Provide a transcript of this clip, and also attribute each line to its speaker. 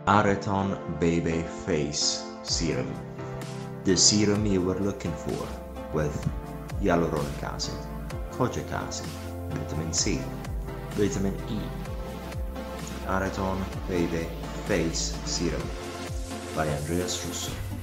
Speaker 1: Areton Beibei Face Serum, the serum you were looking for, with hyaluronic acid, kojic acid, vitamin C, vitamin E. Areton Beibei Face Serum by Andreas Russo.